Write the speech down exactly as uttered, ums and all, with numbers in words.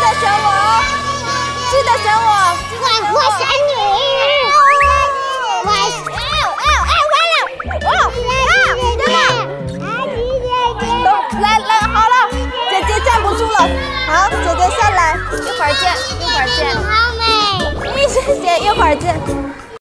选我，记得选我。 我我选你。我选。哎哎完了！哦啊！真的。 都来来好了，姐姐站不住了。好，姐姐下来，一会儿见，一会儿见。 好美。 谢谢，一会儿见。